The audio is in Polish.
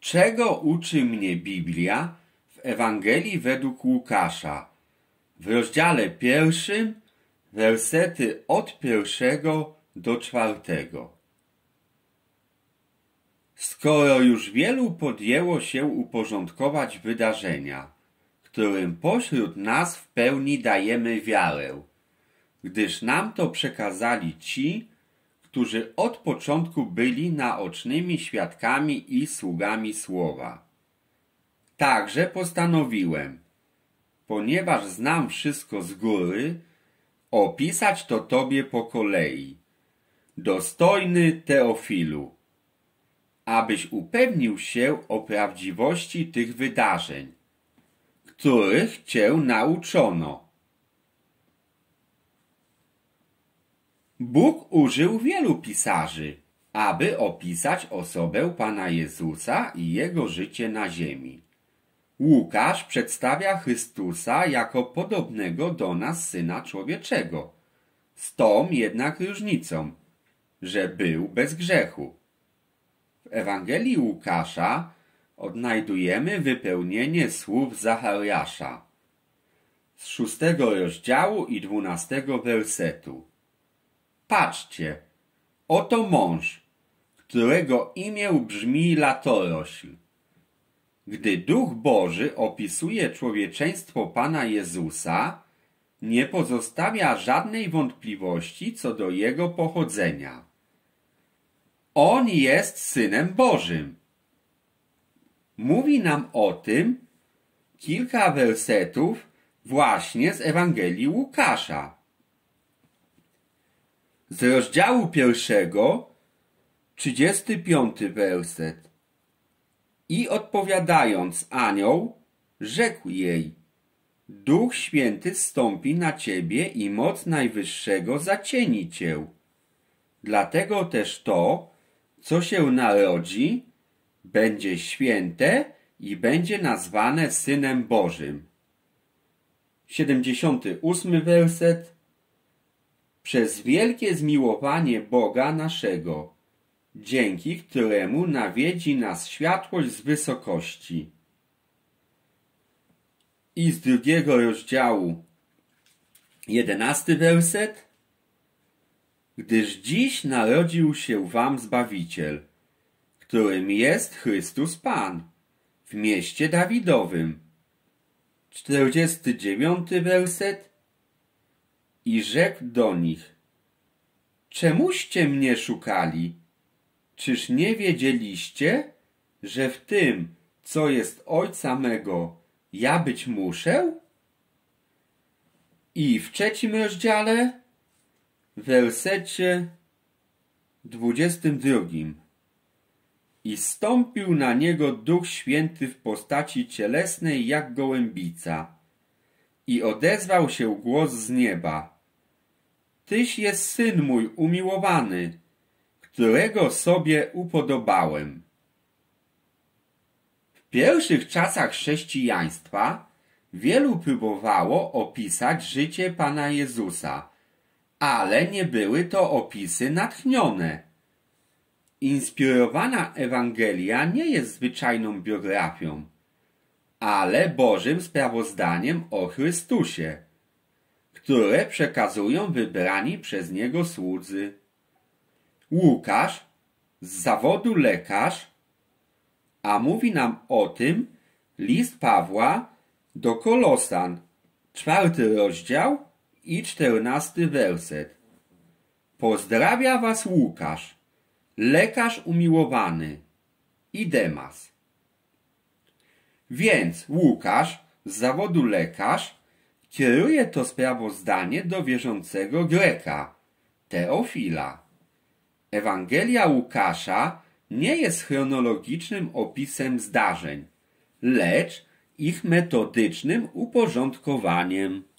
Czego uczy mnie Biblia w Ewangelii według Łukasza? W rozdziale 1, wersety od 1 do 4. Skoro już wielu podjęło się uporządkować wydarzenia, którym pośród nas w pełni dajemy wiarę, gdyż nam to przekazali ci, którzy od początku byli naocznymi świadkami i sługami słowa. Także postanowiłem, ponieważ znam wszystko z góry, opisać to tobie po kolei, dostojny Teofilu, abyś upewnił się o prawdziwości tych wydarzeń, których cię nauczono. Bóg użył wielu pisarzy, aby opisać osobę Pana Jezusa i Jego życie na ziemi. Łukasz przedstawia Chrystusa jako podobnego do nas Syna Człowieczego, z tą jednak różnicą, że był bez grzechu. W Ewangelii Łukasza odnajdujemy wypełnienie słów Zachariasza z 6 rozdziału i 12 wersetu. Patrzcie, oto mąż, którego imię brzmi Latorośl. Gdy Duch Boży opisuje człowieczeństwo Pana Jezusa, nie pozostawia żadnej wątpliwości co do Jego pochodzenia. On jest Synem Bożym. Mówi nam o tym kilka wersetów właśnie z Ewangelii Łukasza. Z rozdziału 1, 35 werset. I odpowiadając anioł, rzekł jej: Duch Święty zstąpi na ciebie i moc Najwyższego zacieni cię. Dlatego też to, co się narodzi, będzie święte i będzie nazwane Synem Bożym. 78 werset. Przez wielkie zmiłowanie Boga naszego, dzięki któremu nawiedzi nas światłość z wysokości. I z 2 rozdziału 11 werset. Gdyż dziś narodził się wam Zbawiciel, którym jest Chrystus Pan, w mieście Dawidowym. 49 werset. I rzekł do nich: Czemuście mnie szukali? Czyż nie wiedzieliście, że w tym, co jest Ojca mego, ja być muszę? I w 3 rozdziale, w wersecie 22. I zstąpił na niego Duch Święty w postaci cielesnej jak gołębica. I odezwał się głos z nieba: Tyś jest Syn mój umiłowany, którego sobie upodobałem. W pierwszych czasach chrześcijaństwa wielu próbowało opisać życie Pana Jezusa, ale nie były to opisy natchnione. Inspirowana Ewangelia nie jest zwyczajną biografią, ale Bożym sprawozdaniem o Chrystusie, które przekazują wybrani przez Niego słudzy. Łukasz, z zawodu lekarz, a mówi nam o tym list Pawła do Kolosan, 4 rozdział i 14 werset. Pozdrawia was Łukasz, lekarz umiłowany, i Demas. Więc Łukasz, z zawodu lekarz, kieruje to sprawozdanie do wierzącego Greka, Teofila. Ewangelia Łukasza nie jest chronologicznym opisem zdarzeń, lecz ich metodycznym uporządkowaniem.